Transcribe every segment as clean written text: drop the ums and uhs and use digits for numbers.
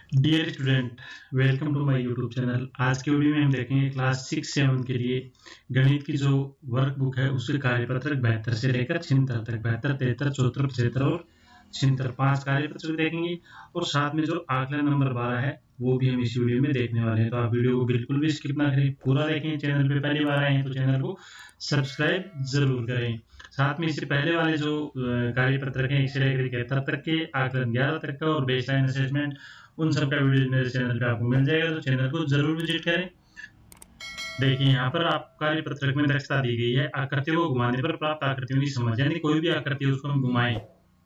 Dear student, welcome to my YouTube channel. आज के video में हम देखेंगे क्लास 6-7 के लिए गणित की जो वर्कबुक है उसके कार्यपत्रक 72 से लेकर 76 तक, 72, 73, 74, 75 और 76 5 कार्यपत्रक देखेंगे। और साथ में जो आकलन नंबर 12 है वो भी हम इस वीडियो में देखने वाले हैं। तो आप वीडियो को बिल्कुल भी स्किप ना करें, पूरा देखें। चैनल पे पहली बार आए हैं तो चैनल को सब्सक्राइब जरूर करें। साथ में इससे पहले वाले जो कार्यपत्रक हैं 1 से लेकर 71 तक के, आकलन 11 तक का और बेसलाइन असेसमेंट, उन सब का वीडियो मेरे चैनल पे आपको मिल जाएगा। तो चैनल को जरूर विजिट करें। देखिए यहाँ पर आप कार्यपत्रक में दक्षता दी गई है। आकृतियों को घुमाने पर प्राप्त आकृतियों की समझ, यानी कोई भी आकृति उसको हम घुमाएं,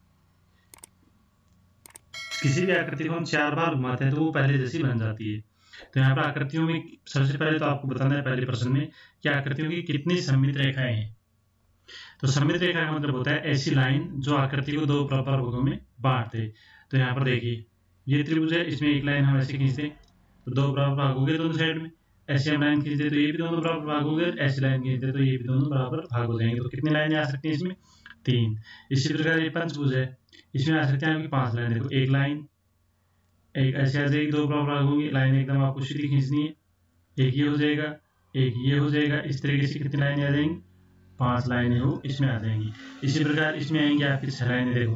किसी भी आकृति को हम 4 बार घुमाते हैं तो वो पहले जैसी बन जाती है। तो यहाँ पर आकृतियों में सबसे पहले तो आपको बताना है पहले प्रश्न में कि आकृतियों की कितनी सममित रेखाएं हैं। तो सममित रेखा का मतलब होता है ऐसी लाइन जो आकृति को 2 बराबर भागों में बांट दे। तो यहाँ पर देखिए ये त्रिभुज है, इसमें एक लाइन हम ऐसे खींचते तो 2 बराबर भाग हो गए दोनों साइड में। ऐसे हम लाइन खींचते तो ये भी दोनों बराबर भाग हो गए, ऐसी लाइन खींचते तो ये भी दोनों बराबर भाग हो जाएंगे। तो कितनी लाइनें आ सकती हैं इसमें? 3। इसी प्रकार ये पंचभुज है, इसमें आ सकते हैं आपकी 5 लाइन। देखो एक लाइन, एक ऐसे आ जाएगी, 2 बराबर भाग होंगी, लाइन एकदम आपको सीधी खींचनी है। एक ये हो जाएगा, एक ये हो जाएगा। इस तरीके से कितनी लाइनें आ जाएंगी? 5 लाइनें हो इसमें आ जाएंगी। इसी प्रकार इसमें आएंगे आपकी 6 लाइनें। देखो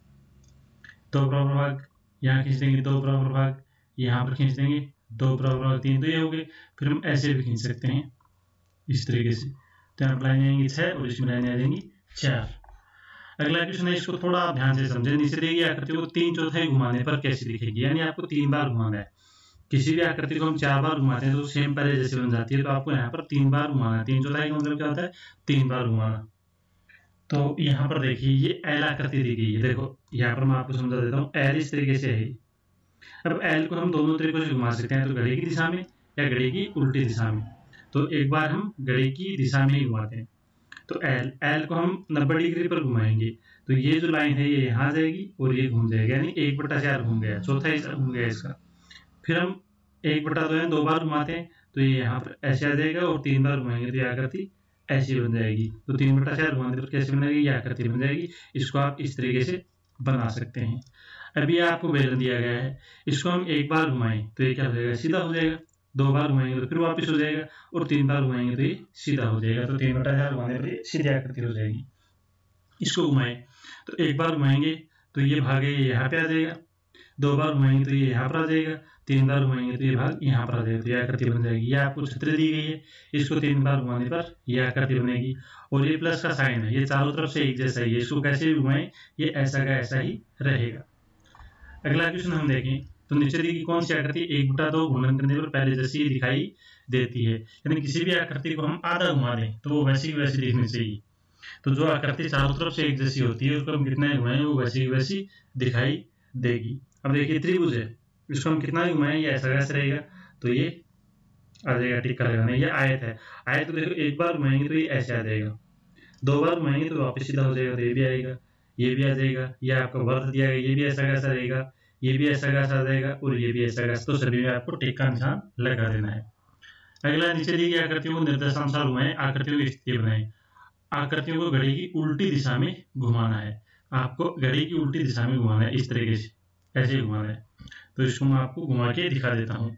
2 बराबर भाग, यहाँ खींच देंगे 2 बराबर भाग, यहाँ पर खींच देंगे 2 बराबर भाग, 3 तो ये हो गए। फिर हम ऐसे भी खींच सकते हैं इस तरीके से। तो यहाँ पर लाइनें आएंगी 6 और इसमें लाइनें आ जाएंगी 4। अगला क्वेश्चन है, इसको थोड़ा आप ध्यान से समझें। नीचे दी गई आकृति को 3/4 घुमाने पर कैसी दिखेगी, यानी आपको 3 बार घुमाना है। किसी भी आकृति को हम 4 बार घुमाते हैं तो सेम पहले जैसे बन जाती है। तो आपको यहाँ पर 3 बार घुमाना है। 3/4 का मतलब क्या होता है? 3 बार घुमाना। तो यहाँ पर देखिए ये एल आकृति दी गई है। देखो यहाँ पर मैं आपको समझा देता हूँ। एल इस तरीके से है। अब एल को हम दोनों तरीकों से घुमा सकते हैं, तो घड़ी की दिशा में या घड़ी की उल्टी दिशा में। तो एक बार हम घड़ी की दिशा में ही घुमाते हैं। तो एल को हम 90 डिग्री पर घुमाएंगे तो ये जो लाइन है ये यहाँ जाएगी और ये घूम जाएगा, यानी 1/4 घूम गया, चौथा हिस्सा घूम गया इसका। फिर हम 1/2 है 2 बार घुमाते हैं तो ये यहाँ पर ऐसे आ जाएगा और 3 बार घुमाएंगे तो ये आकृति ऐसी बन जाएगी। तो 3/4 घुमाने पर कैसे बन जाएगी? ये आकृति बन जाएगी। इसको आप इस तरीके से बना सकते हैं। अभी आपको बेलन दिया गया है, इसको हम 1 बार घुमाएं तो ये क्या हो जाएगा? सीधा हो जाएगा। 2 बार घुमाएंगे तो फिर वापस हो जाएगा और 3 बार घुमाएंगे तो ये सीधा हो जाएगा। तो 3/4 घुमाने पर सीधी आकृति हो जाएगी। इसको घुमाएं तो 1 बार घुमाएंगे तो ये भाग है यहाँ पे आ जाएगा, 2 बार घुमाएंगे तो ये यहाँ पर आ जाएगा, 3 बार घुमाएंगे तो ये भाग यहाँ पर आ जाएगा। तो ये आकृति बन जाएगी। ये आपको छतरी दी गई है, इसको 3 बार घुमाने पर ये आकृति बनेगी। और ये प्लस का साइन है, ये चारों तरफ से एक जैसा ही है, इसको कैसे भी घुमाएं ये ऐसा का ऐसा ही रहेगा। अगला क्वेश्चन हम देखें तो नीचे दी गई कौन सी आकृति 1/2 घूर्णन करने पर पहले जैसी दिखाई देती है। यानी किसी भी आकृति को हम आधा घुमा दें तो वो वैसी वैसी दिखनी चाहिए। तो जो आकृति चारों तरफ से एक जैसी होती है उसको हम कितना घुमाएं वो वैसी वैसी दिखाई देगी। अब देखिए त्रिभुज है, इसको हम कितना घुमाएं ये ऐसा कैसे रहेगा? तो ये आ जाएगा टिक्का लगाना। ये आयत है, आयत को देखो 1 बार घुमाएंगे तो ये ऐसे आ जाएगा, 2 बार घुमाएंगे तो वापस सीधा हो जाएगा। तो ये भी आएगा, ये भी आ जाएगा। ये आपका वर्त दिया गया, ये भी ऐसा कैसा रहेगा, ये भी ऐसा कैसा आ जाएगा और ये भी ऐसा कैसा। तो सभी में आपको टिक्का निशान लगा देना है। अगला नीचे दी गई आकृतियों को निर्देशानुसार घुमाएं, आकृतियों की स्थिति बनाएं। आकृतियों को घड़ी की उल्टी दिशा में घुमाना है। आपको घड़ी की उल्टी दिशा में घुमाना है, इस तरीके से ऐसे घुमाना है। तो इसको मैं आपको घुमा के दिखा देता हूँ।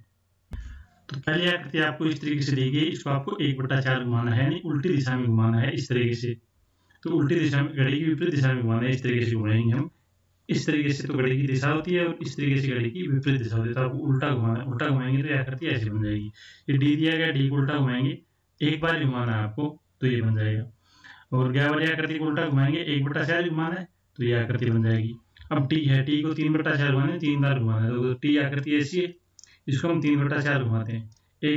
तो पहली आकृति आपको इस तरीके से दी गई, इसको आपको 1/4 घुमाना है, यानी उल्टी दिशा में घुमाना है इस तरीके से। तो उल्टी दिशा में, घड़ी की विपरीत दिशा में घुमाना है, इस तरीके से घुमाएंगे हम। इस तरीके से तो घड़ी की दिशा होती है और इस तरीके से घड़ी की विपरीत दिशा होती है। तो आपको उल्टा घुमाना है, उल्टा घुमाएंगे तो ये आकृति ऐसे बन जाएगी। ये डी दिया गया, डी को उल्टा घुमाएंगे, 1 बार घुमाना है आपको तो ये बन जाएगा। और ग्यारह वाली आकृति को उल्टा घुमाएंगे, 1/4 घुमाना है तो ये आकृति बन जाएगी। अब टी है, टी को 3/4 घुमाना है, 3 बार घुमाना है। तो टी आकृति ऐसी है, इसको हम 3/4 घुमाते हैं।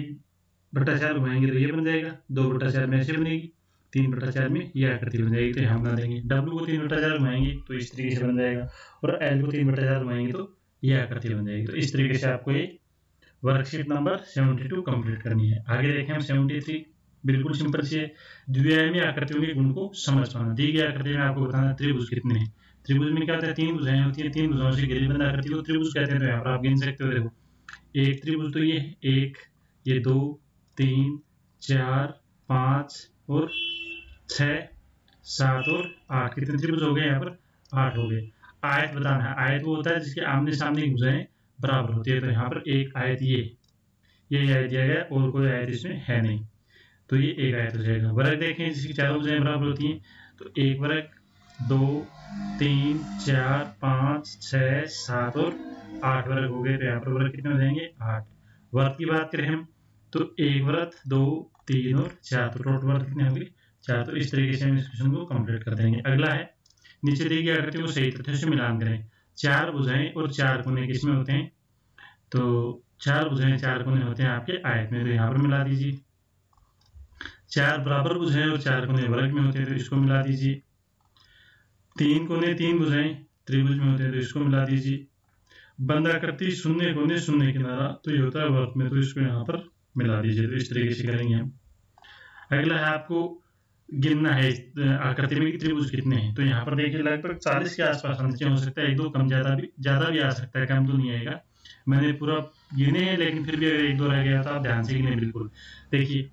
1/4 घुमाएंगे तो ये बन जाएगा, 2/4 में ऐसे बनेगी, 3/4 में ये आकृति बन जाएगी। तो हम बना देंगे। डब्ल्यू को 3/4 घुमाएंगे तो इस तरीके से बन जाएगा और एल को 3/4 घुमाएंगे तो ये आकृति बन जाएगी। तो इस तरीके से आपको ये वर्कशीट नंबर 72 कंप्लीट करनी है। आगे देखें हम 73। बिल्कुल सिंपल से द्विआयामी आकृतियों के गुण को समझ पाना। दी गई आकृति में आपको बताना त्रिभुज कितने हैं। त्रिभुज में क्या होता है? 3 भुजाएं होती है, 3 भुजाओं से घेरीबंद आकृति को त्रिभुज कहते हैं। तो यहाँ पर आप गिन सकते हो। देखो एक त्रिभुज तो ये 1, ये 2, 3, 4, 5 और 6, 7 और 8। कितने त्रिभुज हो गए? यहाँ पर 8 हो गए। आयत बताना है। आयत वो होता है जिसके आमने सामने भुजाएं बराबर होती है। तो यहाँ पर एक आयत ये आयत दिया गया और कोई आयत इसमें है नहीं, तो ये एक आयत हो जाएगा। वर्ग देखें जिसकी चारों भुजाएं बराबर होती हैं, तो 1 वर्ग 2 3 4 5 6 7 और 8 वर्ग हो गए। तो यहाँ पर वर्ग कितने हो जाएंगे? 8। वर्ग की बात करें हम तो 1 वर्ग 2 3 और 4, तो टोटल वर्ग कितने होंगे? 4। तो इस तरीके से हम इस क्वेश्चन को कंप्लीट कर देंगे। अगला है नीचे दी गई आकृति को सही तथ्यों से मिलान करें। 4 भुजाएं और 4 कोने किसमें होते हैं? तो 4 भुजाएं 4 कोने होते हैं आपके आयत में, तो यहाँ पर मिला दीजिए। 4 बराबर भुजाएं और 4 कोने वर्ग में होते हैं, तो इसको मिला दीजिए। 3 कोने 3 भुजाएं त्रिभुज में होते हैं, तो इसको मिला दीजिए। बंधाकृति 0 कोने 0 किनारा, तो ये होता है वर्ग में, तो इसको यहाँ पर मिला दीजिए। तो इस तरीके से करेंगे हम। अगला है आपको गिनना है आकृति में त्रिभुज कितने हैं। तो यहाँ पर देखिए लगभग 40 के आसपास नीचे हो सकता है, 1-2 कम ज्यादा भी आ सकता है, कम तो नहीं आएगा। मैंने पूरा गिने हैं, लेकिन फिर भी अगर 1-2 रह गया तो आप ध्यान से गिने बिल्कुल। देखिए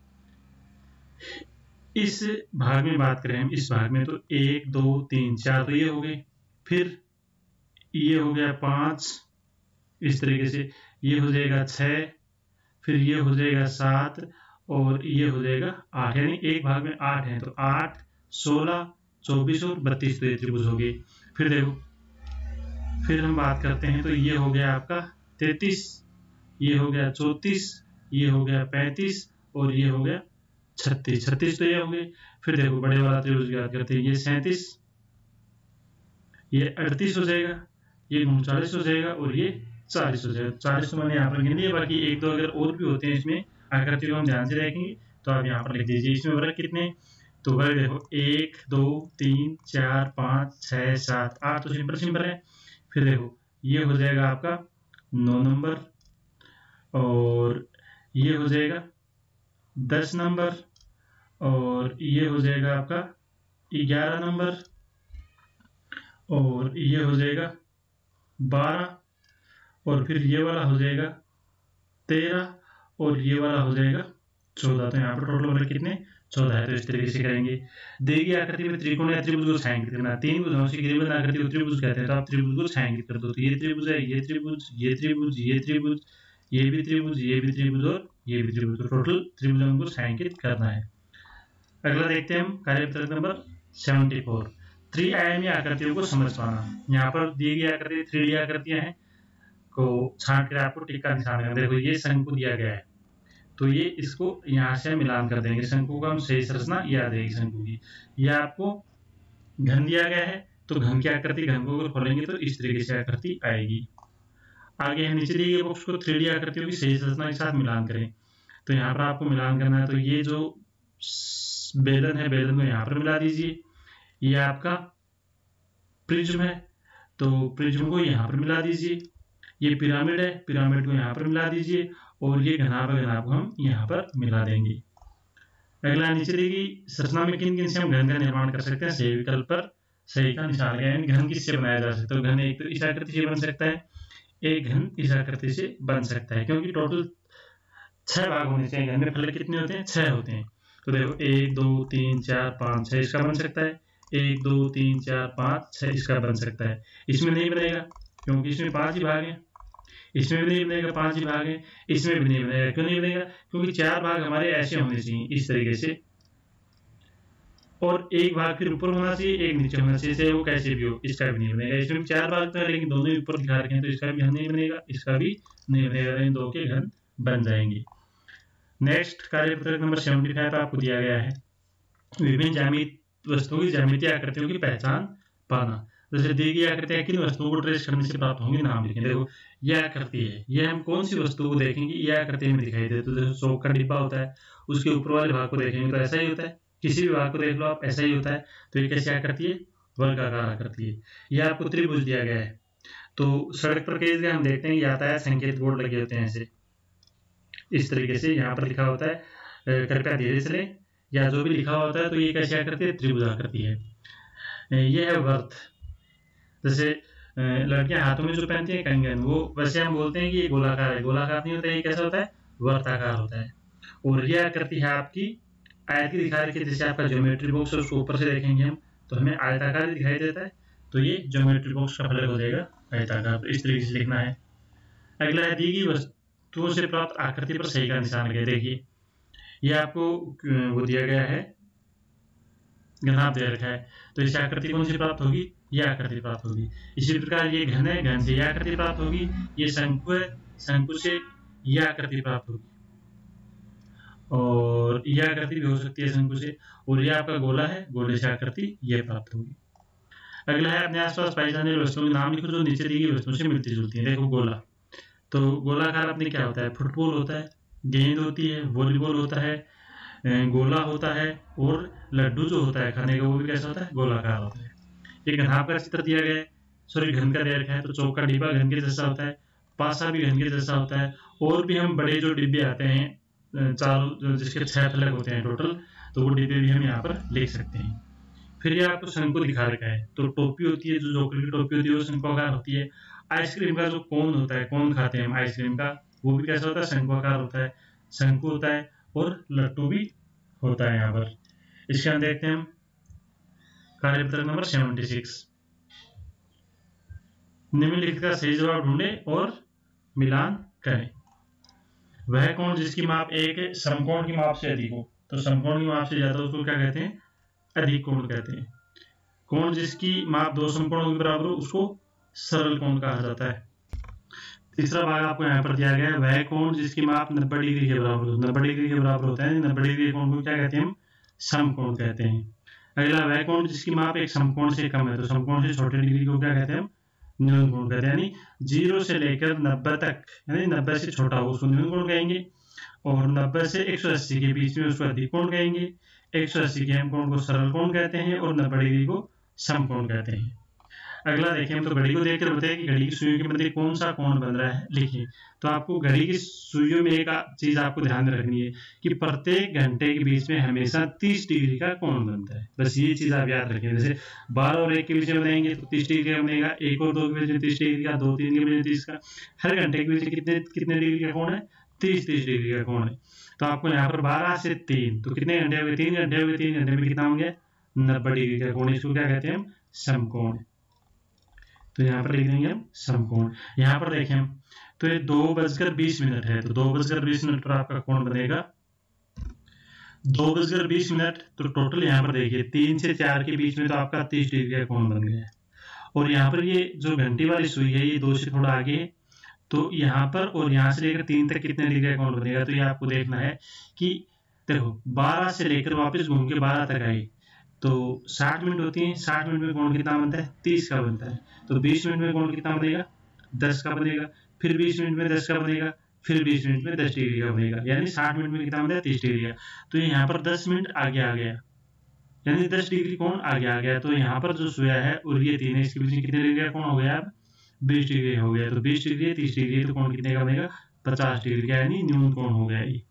इस भाग में बात करें हम, इस भाग में तो 1 2 3 4 तो ये हो गए, फिर ये हो गया 5, इस तरीके से ये हो जाएगा 6, फिर ये हो जाएगा 7 और ये हो जाएगा 8, यानी एक भाग में 8 है। तो 8 16 24 और 32, तो ये त्रिभुज हो गए। फिर देखो, फिर हम बात करते हैं तो ये हो गया आपका 33, ये हो गया 34, ये हो गया 35 और ये हो गया 36 तो ये हो गए। फिर देखो बड़े वाला त्रिभुज की बात करते हैं, ये 37, ये 38 हो जाएगा, ये 39 हो जाएगा और ये 40 हो जाएगा। 40 तो मैंने यहाँ पर गिन दिया, बाकी 1-2 अगर और भी होते हैं इसमें आकृति को हम ध्यान से देखेंगे तो आप यहाँ पर लिख दीजिए। इसमें वर्ग कितने? तो वर्ग देखो 1 2 3 4 5 6 7 8, तो सिंपल है। फिर देखो ये हो जाएगा आपका 9 नंबर और ये हो जाएगा 10 नंबर और ये हो जाएगा आपका 11 नंबर और ये हो जाएगा 12 और फिर ये वाला हो जाएगा 13 और ये वाला हो जाएगा 14। तो यहाँ पर टोटल वर्ग कितने? 14 है। तो इस तरीके से करेंगे। दी गई आकृति में त्रिकोण या त्रिभुज को छायांकित करना। 3 भुजाओं से घिरी बंद आकृति को त्रिभुज कहते हैं, तो आप त्रिभुज को छायांकित कर दो। तो ये त्रिभुज है, ये त्रिभुज, ये त्रिभुज, ये त्रिभुज, ये भी त्रिभुज, ये भी त्रिभुज और ये भी त्रिभुज, तो टोटल त्रिभुजों को छायांकित करना है। अगला देखते हैं हम कार्यपत्रक नंबर 74, त्रिआयामी आकृतियों को समझ पाना। यहाँ पर दी गई आकृति 3D आकृतियां हैं को छांट कर आपको टिक का निशान करना। देखो ये शंकु दिया गया है, तो ये इसको यहाँ से मिलान कर देंगे। शंकु का हम सही संरचना याद रहेगी शंकु की। यह आपको घन दिया गया है, तो घन की आकृति, घन को अगर खोलेंगे तो इस तरीके से आकृति आएगी। आगे है नीचे दिए गए बॉक्स को 3D आकृतियों की सही संरचना के साथ मिलान करें। तो यहाँ पर आपको मिलान करना है, तो ये जो बेलन है, बेलन को यहाँ पर मिला दीजिए। ये आपका प्रिज्म है, तो प्रिज्म को यहाँ पर मिला दीजिए। ये पिरामिड है, पिरामिड को यहाँ पर मिला दीजिए और ये घनाभ है, घनाभ को हम यहाँ पर मिला देंगे। अगला नीचे दी गई संरचना में किन किन से हम घन का निर्माण कर सकते हैं। सही विकल्प पर सही का निशान लगाएं। घन किससे बनाया जा सकता है? तो घन एक तो इस आकृति से बन सकता है, एक घन इस आकृति से बन सकता है, क्योंकि टोटल 6 भाग होने चाहिए। घन में फलक कितने होते हैं? 6 होते हैं। तो देखो 1 2 3 4 5 6 इसका बन सकता है, 1 2 3 4 5 6 इसका बन सकता है। इसमें नहीं बनेगा क्योंकि इसमें 5 ही भाग हैं। इसमें भी नहीं बनेगा, 5 ही भाग हैं। इसमें भी नहीं बनेगा, क्यों नहीं बनेगा? क्योंकि 4 भाग हमारे ऐसे होने चाहिए इस तरीके से, और एक भाग फिर ऊपर होना चाहिए, एक नीचे होना चाहिए, चाहे वो कैसे भी हो। इसका भी नहीं बनेगा। इसमें भी 4 भाग तो है, लेकिन दोनों ही ऊपर दिखा रखे हैं, तो इसका भी घन नहीं बनेगा, इसका भी नहीं बनेगा। इन दो के घन बन जाएंगे। नेक्स्ट कार्यपत्रक नंबर 75 आपको दिया गया है विभिन्न ज्यामितीय वस्तुओं की ज्यामितीय आकृतियों की पहचान पाना। जैसे दी गई आकृतियां किन वस्तुओं को ट्रेस करने से प्राप्त होंगी, नाम लिखें। देखो यह आकृति है, यह हम कौन सी वस्तु को देखेंगे, यह आकृति में दिखाई दे। तो जैसे सोप का डिब्बा होता है, उसके ऊपर वाले भाग को देखेंगे तो ऐसा ही होता है। किसी भी भाग को देख लो आप, ऐसा ही होता है। तो ये कैसी आकृति है? वर्गाकार आकृति है। यह आपको त्रिभुज दिया गया है। तो सड़क पर कई जगह हम देखते हैं यातायात संकेत बोर्ड लगे होते हैं ऐसे, इस तरीके से यहाँ पर लिखा होता है कृपया धीरे चले, या जो भी लिखा होता है। तो ये कैसी आकृति है? त्रिभुज आकृति है। यह है वर्त। जैसे लड़कियां हाथों में जो पहनती हैं कंगन, वो वैसे हम बोलते हैं कि ये गोलाकार है, गोलाकार नहीं होता है। ये कैसा होता है? वर्ताकार होता है। और यह आकृति है आपकी आयत की दिखा रखी है। जैसे आपका ज्योमेट्री बॉक्स है, उसको ऊपर से देखेंगे हम तो हमें आयताकार दिखाई देता है, तो ये ज्योमेट्री बॉक्स का फलक हो जाएगा आयताकार। तो इस तरीके से लिखना है। अगला है दी गई वस्तुओं से प्राप्त आकृति पर सही का निशान लगाइए। देखिए ये आपको वो दिया गया है, घनाभ दे रखा है, तो इससे आकृति कौन सी प्राप्त होगी, ये आकृति प्राप्त होगी। इसी प्रकार ये घन है, घन से ये आकृति प्राप्त होगी। ये शंकु है, शंकु से ये आकृति प्राप्त होगी, और यह आकृति भी हो सकती है शंकु से। और ये आपका गोला है, गोले से आकृति ये प्राप्त होगी। अगला है अपने आसपास पाई जाने वाली वस्तुओं के नाम लिखो जो नीचे दी गई वस्तुओं से मिलती जुलती है। देखो गोला, तो गोलाकार अपने क्या होता है, फुटबॉल होता है, गेंद होती है, वॉलीबॉल होता है, गोला होता है, और लड्डू जो होता है खाने का वो भी कैसा होता है, गोलाकार होता है। ये घनाभ का चित्र दिया गया है, सॉरी घन का दे रखा है, तो चौक का डिब्बा घन के जैसा होता है, पासा भी घन के जैसा होता है। और भी हम बड़े जो डिब्बे आते हैं चारों, जिसके 6 फलक होते हैं टोटल, तो वो डिब्बे भी हम यहाँ पर लिख सकते हैं। फिर ये आपको शंकु दिखा रखा है, तो टोपी होती है, जो जोकर की टोपी होती है वो शंकुआकार होती है। आइसक्रीम का जो कोन होता है, कोन खाते हैं हम आइसक्रीम का, वो भी कैसा होता है, शंकुआकार होता है, शंकु होता है, और लट्टू भी होता है यहाँ पर। इसके अंदर देखते हैं हम कार्यपत्रक नंबर 76। निम्नलिखित का सही जवाब ढूंढे और मिलान करें। वह कोण जिसकी माप एक समकोण की माप से अधिक हो, तो समकोण की माप से ज्यादा उसको क्या कहते हैं, अधिक कोण कहते हैं। कोण जिसकी माप 2 समकोणों के बराबर हो उसको सरल कोण कहा जाता है। तीसरा भाग आपको यहाँ पर दिया गया है, वह कोण जिसकी माप 90 डिग्री के बराबर हो, 90 डिग्री के बराबर होता है, 90 डिग्री कोण को क्या कहते हैं, हम समकोण कहते हैं। अगला वह कोण जिसकी माप एक समकोण से कम है, तो समकोण से छोटे डिग्री को क्या कहते हैं, हम न्यून कोण कहते हैं। यानी 0 से लेकर 90 तक, यानी 90 से छोटा हो उसको न्यून कोण कहेंगे, और 90 से 180 के बीच में उसको अधिक कोण कहेंगे। 180 के हम कोण को सरल कोण कहते हैं, और 90 डिग्री को समकोण कहते हैं। अगला देखिए, हम तो घड़ी को देखकर बताएं कि घड़ी की सुइयों के मध्य कौन सा कोण बन रहा है, लिखिए। तो आपको घड़ी की सुइयों में एक चीज आपको ध्यान में रखनी है कि प्रत्येक घंटे के बीच में हमेशा 30 डिग्री का कोण बनता है। बस ये चीज आप याद रखें। जैसे 12 और 1 के बीच में बनाएंगे तो 30 डिग्री का बनेगा, 1 और 2 के बीच में 30 डिग्री का, 2 3 के बीच में 30 का। हर घंटे के बीच में कितने डिग्री का कोण है, 30 डिग्री का कोण है। तो आपको यहाँ पर 12 से 3, तो कितने घंटे हो गए, 3 घंटे हो गए। 3 घंटे में कितना हो गया, 90 डिग्री का कोण। इसको क्या कहते हैं, हम समकोण। तो यहाँ पर लिख देंगे हम समकोण। यहाँ पर देखें हम, तो ये 2:20 है, तो 2:20 पर आपका कोण बनेगा 2:20। तो टोटल यहाँ पर देखिए 3 से 4 के बीच में तो आपका 30 डिग्री का कोण बन गया है। और यहाँ पर ये जो घंटी वाली सुई है ये 2 से थोड़ा आगे है, तो यहाँ पर और यहाँ से लेकर 3 तक कितने डिग्री का कोण बनेगा। तो ये आपको देखना है कि देखो 12 से लेकर वापस घूम के 12 तक आई, तो 60 मिनट होती है। 60 मिनट में कोण कितना बनता है, 30 का बनता है। तो 20 मिनट में कोण कितना बनेगा, 10 का बनेगा। फिर 20 मिनट में 10 का बनेगा, फिर 20 मिनट में 10 डिग्री का बनेगा। यानी 60 मिनट में कितना बनता है, 30 डिग्री का। तो यहाँ पर 10 मिनट आगे आ गया, यानी 10 डिग्री कोण आगे आ गया। तो यहाँ पर जो सुया है और ये 3 है, इसके बीच में कितने डिग्री का कोण हो गया, अब 20 डिग्री हो गया। तो 20 डिग्री 30 डिग्री, तो कोण कितने का बनेगा, 50 डिग्री का, यानी न्यून कोण हो गया ये।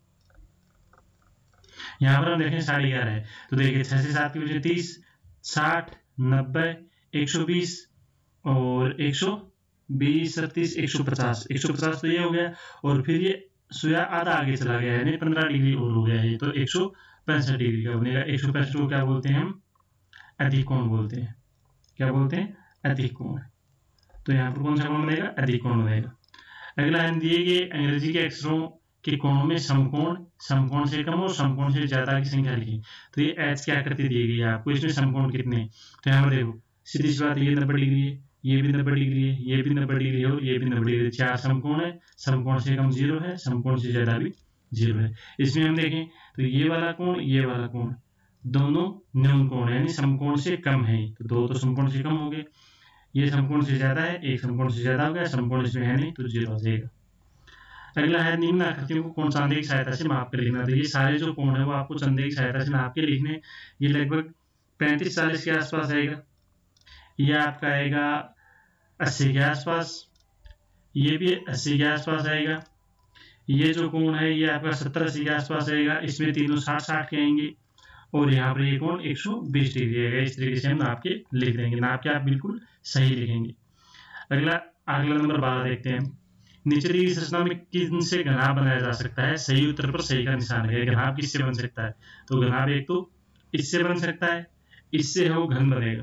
यहाँ पर हम देखें 11:30 है, तो देखिए 6 से 7 के बीच में 30, 60, 90, 120 और 120, 37, 150। 150 तो ये हो गया, और फिर ये सुया आधा आगे चला गया, यानी 15 डिग्री और हो गया ये, तो 165 डिग्री का बनेगा। 165 को क्या बोलते हैं, हम अधिक कोण बोलते हैं। क्या बोलते हैं, अधिक कोण। तो यहाँ पर कौन सा कोण बनेगा, अधिक कोण बनेगा। अगला हम दिए गए अंग्रेजी के अक्षरों के कोणों में समकोण, समकोण से कम और समकोण से ज्यादा की संख्या लिखी। तो ये एच की आकृति दी गई है आपको, इसमें समकोण कितने हैं। तो यहाँ पर देखो सीधी सी बात, ये 90 डिग्री है, ये भी 90 डिग्री है, ये भी 90 डिग्री है, और ये भी 90 डिग्री है। 4 समकोण है, समकोण से कम 0 है, समकोण से ज्यादा भी 0 है। इसमें हम देखें तो ये वाला कोण, ये वाला कोण दोनों न्यून कोण है, यानी समकोण से कम है। तो 2 तो समकोण से कम हो गए, ये समकोण से ज्यादा है, 1 समकोण से ज्यादा हो गया, समकोण इसमें है नहीं, तो 0 हो जाएगा। अगला है निम्न आकृतियों को कोण सांधे की सहायता से माप कर लिखना। तो ये सारे जो कोण है वो आपको संधे की सहायता से नाप के लिखने। ये लगभग 35-40 के आसपास आएगा। ये आपका आएगा 80 के आसपास, ये भी 80 के आसपास आएगा। ये जो कोण है ये आपका 70-80 के आसपास आएगा। इसमें तीनों 60-60 के आएंगे, और यहाँ पर ये कोण 120 डिग्री आएगा। इस तरीके से हम नाप के लिख देंगे, नाप के आप बिल्कुल सही लिखेंगे। अगला नंबर 12 देखते हैं। नीचे दी संरचना में किन से घनाभ बनाया जा सकता है, सही उत्तर पर सही का निशान है। घनाभ किससे बन सकता है, तो घनाभ एक तो इससे बन सकता है, इससे है वो घन बनेगा।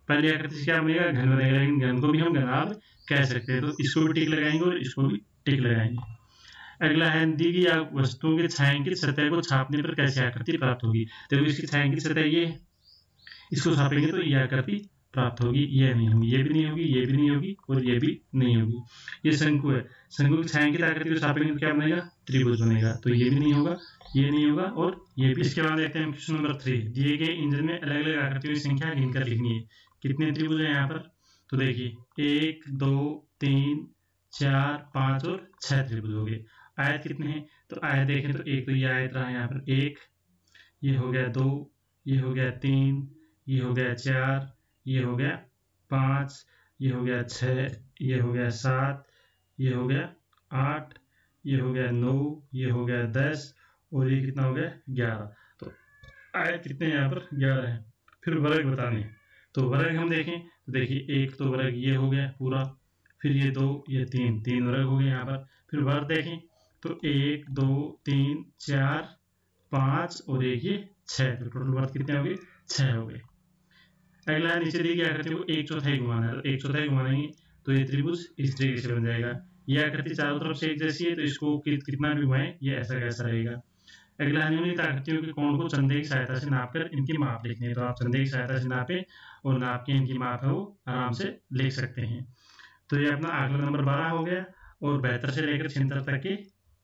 पहली आकृति से क्या बनेगा, घन बनेगा, लेकिन घन को भी हम घनाभ कह सकते हैं, तो इसको भी टिक लगाएंगे और इसको भी टिक लगाएंगे। अगला है दी गई वस्तुओं की छायांकित सतह को छापने पर कैसी आकृति प्राप्त होगी। देखो इसकी छायांकित सतह ये है, इसको छापेंगे तो ये आकृति प्राप्त होगी, ये नहीं होगी, ये भी नहीं होगी, ये भी नहीं होगी और ये भी नहीं होगी। ये शंकु है, शंकु की छायांकित आकृति को छापेंगे तो क्या बनेगा, त्रिभुज बनेगा, तो ये भी नहीं होगा, ये नहीं होगा और ये भी। इसके बाद देखते हैं क्वेश्चन नंबर 3। दिए गए इंजन में अलग अलग आकृतियों की संख्या गिनकर लिखनी है। कितने त्रिभुज है यहाँ पर, तो देखिए 1 2 3 4 5 और 6 त्रिभुज हो गए। आयत कितने हैं, तो आयत देखें तो एक तो ये आयत रहा यहाँ पर 1, ये हो गया 2, ये हो गया 3, ये हो गया 4, ये हो गया 5, ये हो गया 6, ये हो गया 7, ये हो गया 8, ये हो गया 9, ये हो गया 10 और ये कितना हो गया 11। तो आयत कितने हैं यहाँ पर 11 है। फिर वर्ग बताने, तो वर्ग हम देखें तो देखिए एक तो वर्ग ये हो गया पूरा, फिर ये 2, ये 3, 3 वर्ग हो गए यहाँ पर। फिर वर्ग देखें तो 1 2 3 4 5 और एक ये 6, तो टोटल वर्ग कितने हो गए, 6 हो गए। अगला नीचे दी गई आकृति को 1/4 घुमाना है, तो 1/4 घुमाएंगे तो ये त्रिभुज इस तरीके से बन जाएगा। ये आकृति चारों तरफ से एक जैसी है, तो इसको कितना भी घुमाएं ये ऐसा कैसा रहेगा। अगला निम्नलिखित आकृतियों के कोण को चंदे की सहायता से नापकर इनकी माप लिखनी है, तो आप चंदे की सहायता से नापे और नाप के इनकी माप है वो आराम से लिख सकते हैं। तो ये अपना आंकड़ा नंबर 12 हो गया और 72 से लेकर 76 तक के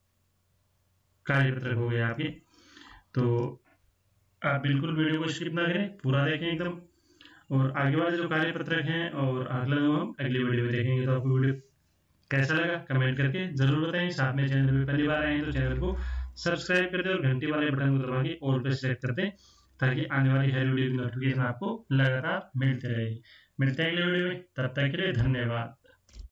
कार्यपत्रक हो गए आपके। तो आप बिल्कुल वीडियो को स्किप ना करें, पूरा देखें एकदम, और आगे वाले जो कार्यपत्रक हैं और अगला हम अगली वीडियो में देखेंगे। तो आपको वीडियो कैसा लगा कमेंट करके जरूर बताएं। साथ में चैनल पर पहली बार आए हैं तो चैनल को सब्सक्राइब कर दें और घंटी वाले बटन को दबा के ऑल पे सेलेक्ट कर दें, ताकि आने वाली हर वीडियो की नोटिफिकेशन आपको लगातार मिलते रहे। मिलते हैं अगले वीडियो में, तब तक के लिए धन्यवाद।